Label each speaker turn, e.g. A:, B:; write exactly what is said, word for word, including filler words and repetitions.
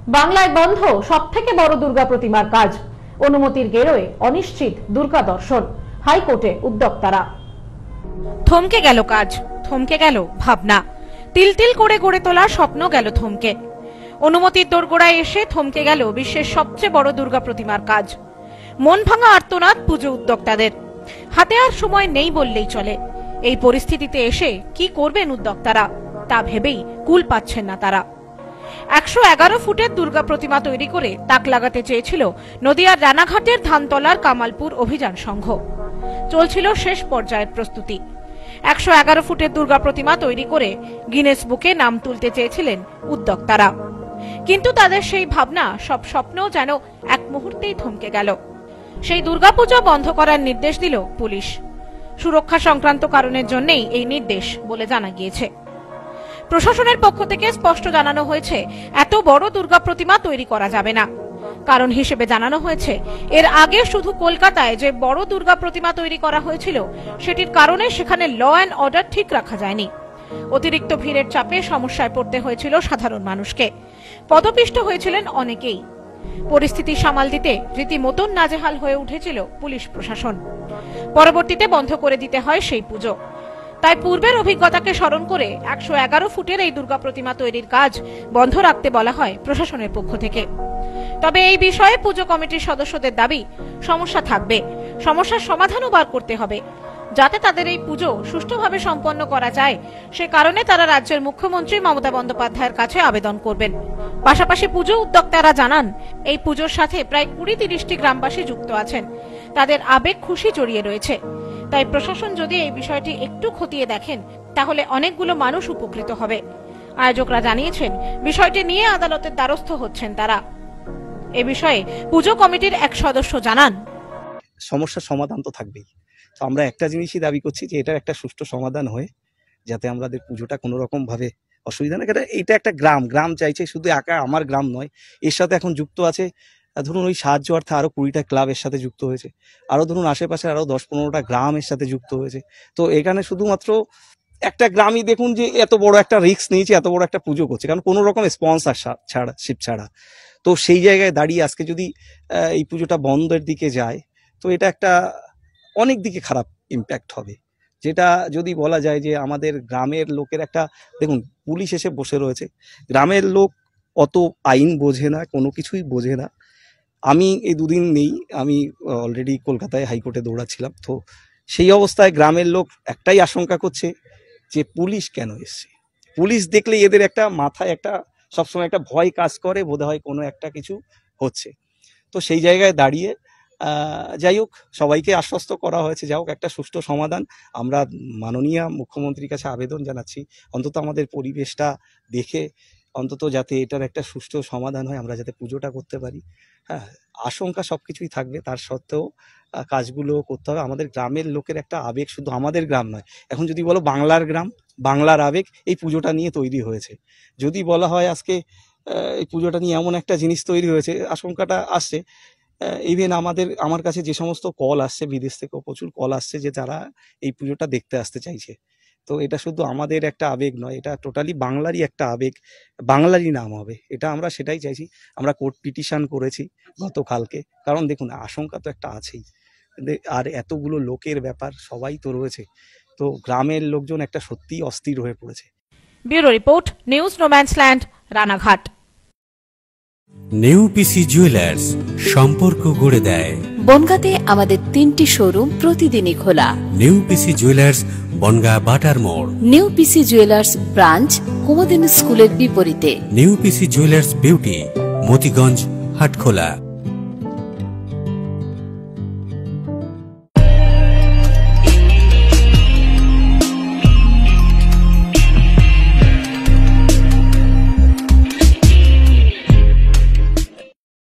A: বাংলায় বন্ধ সবথেকে বড় দুর্গা প্রতিমার কাজ। অনুমতির গেরোয় অনিশ্চিত দুর্গা দর্শন। হাইকোর্টে উদ্যোক্তারা।
B: থমকে গেল কাজ, থমকে গেল ভাবনা। তিল তিল করে গড়ে তোলা স্বপ্ন গেল থমকে। অনুমতির দোরগোড়ায় এসে থমকে গেল বিশ্বের সবচেয়ে বড় দুর্গা প্রতিমার কাজ। মন ভাঙা আর্তনাদ পুজো উদ্যোক্তাদের। হাতে আর সময় নেই বললেই চলে। এই পরিস্থিতিতে এসে কি করবেন উদ্যোক্তারা তা ভেবেই কুল পাচ্ছেন না তারা। একশো এগারো ফুটের দুর্গা প্রতিমা তৈরি করে তাক লাগাতে চেয়েছিল নদিয়ার রানাঘাটের ধানতলার কামালপুর অভিযান সংঘ। চলছিল শেষ পর্যায়ের প্রস্তুতি। একশো এগারো ফুটের দুর্গা প্রতিমা তৈরি করে গিনেস বুকে নাম তুলতে চেয়েছিলেন উদ্যোক্তারা, কিন্তু তাদের সেই ভাবনা, সব স্বপ্ন যেন এক মুহূর্তেই থমকে গেল। সেই দুর্গাপূজা বন্ধ করার নির্দেশ দিল পুলিশ। সুরক্ষা সংক্রান্ত কারণের জন্যই এই নির্দেশ বলে জানা গিয়েছে। প্রশাসনের পক্ষ থেকে স্পষ্ট জানানো হয়েছে, এত বড় দুর্গা প্রতিমা তৈরি করা যাবে না। কারণ হিসেবে জানানো হয়েছে, এর আগে শুধু কলকাতায় যে বড় দুর্গা প্রতিমা তৈরি করা হয়েছিল, সেটির কারণে সেখানে ল অ্যান্ড অর্ডার ঠিক রাখা যায়নি। অতিরিক্ত ভিড়ের চাপে সমস্যায় পড়তে হয়েছিল সাধারণ মানুষকে। পদপিষ্ট হয়েছিলেন অনেকেই। পরিস্থিতি সামাল দিতে রীতিমতন নাজেহাল হয়ে উঠেছিল পুলিশ প্রশাসন। পরবর্তীতে বন্ধ করে দিতে হয় সেই পুজো। তাই পূর্বের অভিজ্ঞতাকে স্মরণ করে একশো এগারো ফুটের এই দুর্গা প্রতিমা তৈরির কাজ বন্ধ রাখতে বলা হয় প্রশাসনের পক্ষ থেকে। তবে এই বিষয়ে পুজো কমিটির সদস্যদের দাবি, সমস্যা থাকবে, সমস্যার সমাধানও বার করতে হবে। যাতে তাদের এই পুজো সুষ্ঠুভাবে সম্পন্ন করা যায়, সে কারণে তারা রাজ্যের মুখ্যমন্ত্রী মমতা বন্দ্যোপাধ্যায়ের কাছে আবেদন করবেন। পাশাপাশি পুজো উদ্যোক্তারা জানান, এই পুজোর সাথে প্রায় কুড়ি তিরিশটি গ্রামবাসী যুক্ত আছেন। তাদের আবেগ খুশি জড়িয়ে রয়েছে। তাই প্রশাসন যদি এই বিষয়টি একটু খতিয়ে দেখেন, তাহলে অনেকগুলো মানুষ উপকৃত হবে। আয়োজকরা জানিয়েছেন, বিষয়টি নিয়ে আদালতের দ্বারস্থ হচ্ছেন তারা। এ বিষয়ে পুজো কমিটির এক সদস্য জানান,
C: সমস্যার সমাধান তো থাকবেই। তো আমরা একটা জিনিসই দাবি করছি যে এটার একটা সুষ্ঠু সমাধান হয়ে যাতে আমাদের পুজোটা কোনো রকম ভাবে অসুবিধা না। এটা একটা গ্রাম গ্রাম চাইছে, শুধু একা আমার গ্রাম নয়, এর সাথে এখন যুক্ত আছে ধরুন ওই সাহায্য অর্থে আরো কুড়িটা ক্লাব এর সাথে যুক্ত হয়েছে, আরো ধরুন আশেপাশে আরো দশ পনেরোটা গ্রাম এর সাথে যুক্ত হয়েছে। তো এখানে শুধুমাত্র একটা গ্রামই দেখুন যে এত বড় একটা রিস্ক নিয়েছে, এত বড় একটা পুজো করছে, কারণ কোনো রকম স্পন্সর ছাড়া শিপ ছাড়া। তো সেই জায়গায় দাঁড়িয়ে আজকে যদি এই পুজোটা বন্ধের দিকে যায়, তো এটা একটা অনেক দিকে খারাপ ইম্প্যাক্ট হবে। যেটা যদি বলা যায় যে আমাদের গ্রামের লোকের একটা, দেখুন পুলিশ এসে বসে রয়েছে, গ্রামের লোক অত আইন বোঝে না, কোনো কিছুই বোঝে না। আমি এই দুদিন নেই, আমি অলরেডি কলকাতায় হাইকোর্টে দৌড়াচ্ছিলাম। তো সেই অবস্থায় গ্রামের লোক একটাই আশঙ্কা করছে যে পুলিশ কেন এসছে। পুলিশ দেখলে এদের একটা মাথায় একটা সবসময় একটা ভয় কাজ করে, বোধ হয় কোনো একটা কিছু হচ্ছে। তো সেই জায়গায় দাঁড়িয়ে যাই হোক, সবাইকে আশ্বস্ত করা হয়েছে, যাই হোক একটা সুষ্ঠু সমাধান। আমরা মাননীয় মুখ্যমন্ত্রীর কাছে আবেদন জানাচ্ছি, অন্তত আমাদের পরিবেশটা দেখে অন্তত যাতে এটার একটা সুষ্ঠু সমাধান হয়, আমরা যাতে পুজোটা করতে পারি। হ্যাঁ, আশঙ্কা সবকিছুই থাকবে, তার সত্ত্বেও কাজগুলো করতে হবে। আমাদের গ্রামের লোকের একটা আবেগ, শুধু আমাদের গ্রাম নয়, এখন যদি বলো বাংলার গ্রাম, বাংলার আবেগ এই পুজোটা নিয়ে তৈরি হয়েছে। যদি বলা হয় আজকে এই পুজোটা নিয়ে এমন একটা জিনিস তৈরি হয়েছে, আশঙ্কাটা আসছে। ইভেন আমাদের আমার কাছে যে সমস্ত কল আসছে, বিদেশ থেকেও প্রচুর কল আসছে যে তারা এই পুজোটা দেখতে আসতে চাইছে। তো এটা শুধু আমাদের একটা আবেগ নয়, এটা টোটালি বাংলারই একটা আবেগ, বাংলারই নাম হবে, এটা আমরা সেটাই চাইছি। আমরা কোর্ট পিটিশন করেছি গতকালকে, কারণ দেখুন আশঙ্কা তো একটা আছেই, আর এতগুলো লোকের ব্যাপার, সবাই তো রয়েছে। তো গ্রামের লোকজন একটা সত্যিই অস্থির হয়ে পড়েছে।
B: Bureau report, news no man's land, Ranaghat.
D: নেউপিসি জুয়েলার্স, সম্পর্ক গড়ে দেয়।
E: বনগাঁতে আমাদের তিনটি শোরুম প্রতিদিনই খোলা।
D: নেউপিসি জুয়েলার্স, বনগাঁ বাটার মোড়।
E: নেউপিসি জুয়েলার্স ব্রাঞ্চ, কুমুদিনী স্কুলের বিপরীতে।
D: নেউপিসি জুয়েলার্স বিউটি, মতিগঞ্জ, হাটখোলা।